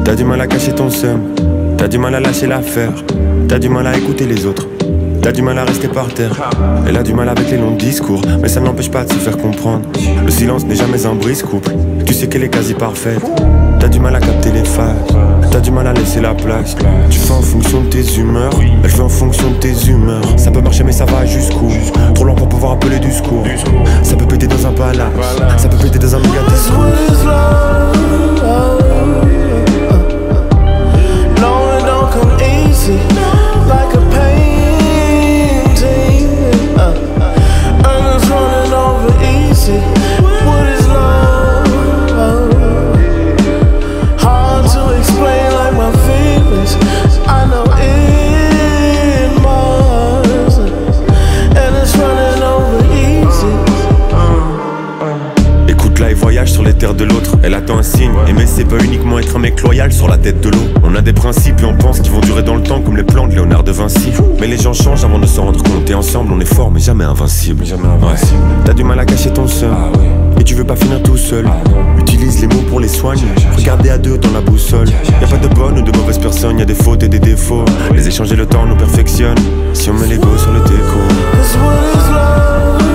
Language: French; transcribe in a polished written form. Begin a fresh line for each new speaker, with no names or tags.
T'as du mal à cacher ton seum, t'as du mal à lâcher l'affaire, t'as du mal à écouter les autres, t'as du mal à rester par terre. Elle a du mal avec les longs discours, mais ça n'empêche pas de se faire comprendre. Le silence n'est jamais un brise-couple, tu sais qu'elle est quasi parfaite. T'as du mal à capter les phases, t'as du mal à laisser la place. Tu fais en fonction de tes humeurs, elle fait en fonction de tes humeurs. Ça peut marcher mais ça va jusqu'où? Trop long pour pouvoir appeler du secours. Ça peut péter dans un palace, ça peut péter dans un méga discours.
Like a painting, I'm just running over easy. What is love? Hard to explain like my feelings. I know it must, and it's running over easy.
Écoute là et voyage sur les terres de l'autre. Elle attend un signe, aimer c'est pas uniquement être un mec loyal sur la tête de l'eau. On a des principes et on pense qu'ils vont durer dans le temps comme les plans de Léonard de Vinci. Mais les gens changent avant de s'en rendre compte. Et ensemble on est fort mais jamais invincible. Ouais. T'as du mal à cacher ton seum, et tu veux pas finir tout seul. Utilise les mots pour les soigner, regardez à deux dans la boussole. Y'a pas de bonne ou de mauvaise personne, y'a des fautes et des défauts. Les échanger le temps nous perfectionne, si on met l'ego sur le déco.
Cause what is love?